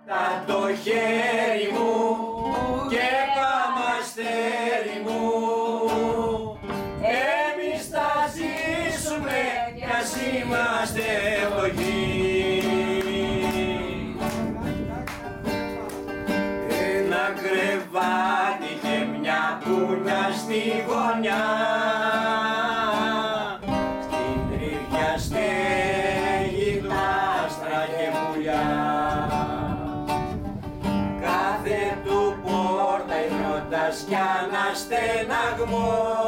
Τα το χέρι μου και καμαστέρι μου, εμείς θα ζήσουμε κι ας είμαστε φτωχοί. Ένα κρεβάτι και μια κούνια στη γωνιά, στην τρίγια στέγη του άστρα και πουλιά. Κάθε του πόρτα υδρότας κι αναστεναγμός,